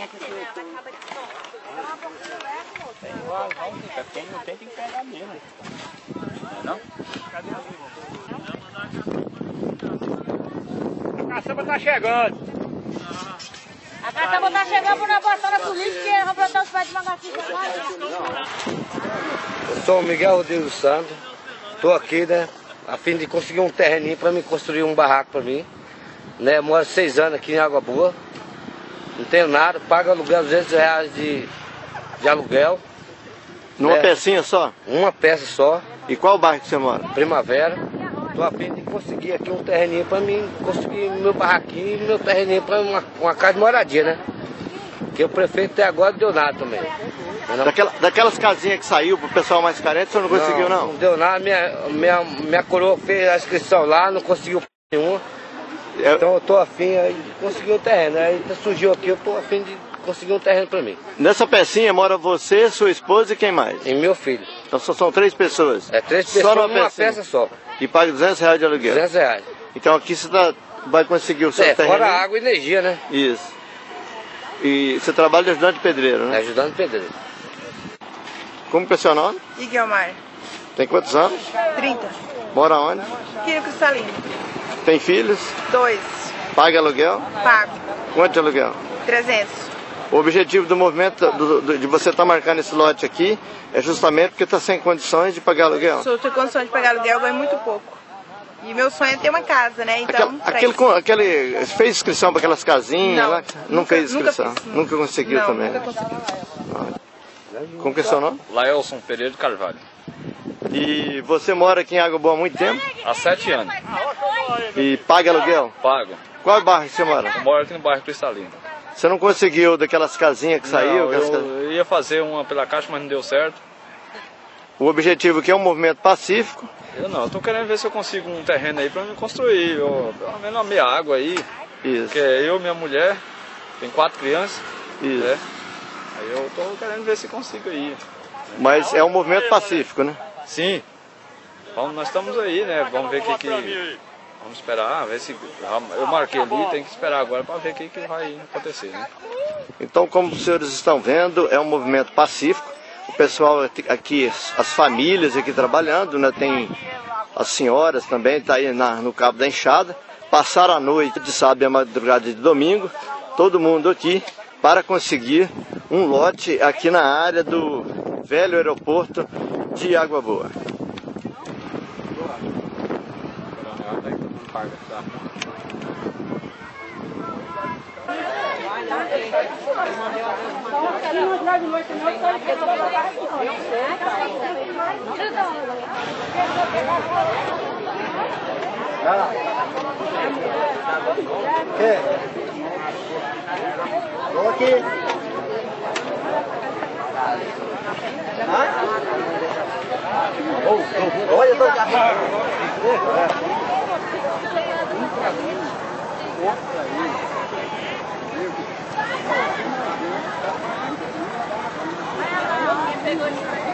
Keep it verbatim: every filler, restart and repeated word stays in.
Tem lá, quem não tem, tem que pegar mesmo. Não? Cadê a A caçamba tá chegando. A caçamba tá chegando para botar na polícia, que vão botar os pés de magacinho agora. Eu sou o Miguel Rodrigues Santos, estou aqui, né, a fim de conseguir um terreninho para me construir um barraco para mim. Né, moro seis anos aqui em Água Boa, não tenho nada, pago aluguel duzentos reais de, de aluguel. Numa né, pecinha só? Uma peça só. E qual bairro que você mora? Primavera. Estou a fim de conseguir aqui um terreninho para mim, conseguir meu barraquinho e meu terreninho para uma, uma casa de moradia, né? Que o prefeito até agora não deu nada também. Não... Daquela, daquelas casinhas que saiu pro pessoal mais carente, você não conseguiu não? Não, não deu nada, minha, minha, minha coroa fez a inscrição lá, não conseguiu nenhuma. É... Então eu estou a fim de conseguir um terreno. Aí surgiu aqui, eu estou a fim de conseguir um terreno para mim. Nessa pecinha mora você, sua esposa e quem mais? E meu filho. Então só são três pessoas? É três pessoas só numa peça só. E paga duzentos reais de aluguel? duzentos reais. Então aqui você tá, vai conseguir o seu é, terreno? Fora água e energia, né? Isso. E você trabalha de ajudante de pedreiro, né? É, ajudante de pedreiro. Como que é seu nome? Iguelmar. Tem quantos anos? trinta. Mora onde? Aqui no Cristalino. Tem filhos? Dois. Paga aluguel? Pago. Quanto de aluguel? trezentos. O objetivo do movimento do, do, de você estar tá marcando esse lote aqui é justamente porque está sem condições de pagar aluguel. Se eu tenho condições de pagar aluguel, vai muito pouco. E meu sonho é ter uma casa, né? Então, aquele, aquele, aquele fez inscrição para aquelas casinhas não, lá? Não nunca, fez inscrição? Nunca, fiz, nunca conseguiu não, também? Nunca consegui. Como que é seu nome? Laelson Pereira de Carvalho. E você mora aqui em Água Boa há muito tempo? Há sete anos. E paga aluguel? Pago. Qual bairro você mora? Eu moro aqui no bairro Cristalino. Você não conseguiu daquelas casinhas que saiu? Não, eu ia fazer uma pela Caixa, mas não deu certo. O objetivo aqui é um movimento pacífico? Eu não, estou querendo ver se eu consigo um terreno aí para me construir, ou pelo menos uma meia água aí. Isso. Porque eu, minha mulher, tem quatro crianças. Isso. Né? Aí eu estou querendo ver se consigo aí. Mas é um movimento pacífico, né? Sim. Vamos, nós estamos aí, né? Vamos ver o que que... Vamos esperar, ver se... Eu marquei ali, tem que esperar agora para ver o que, que vai acontecer, né? Então, como os senhores estão vendo, é um movimento pacífico. O pessoal aqui, as famílias aqui trabalhando, né? Tem as senhoras também, tá aí na, no cabo da enxada. Passaram a noite de sábado e a madrugada de domingo, todo mundo aqui, para conseguir um lote aqui na área do velho aeroporto de Água Boa. É. Tô aqui. Hã? Oh, oh. Olha, eu tô aqui. Pegou de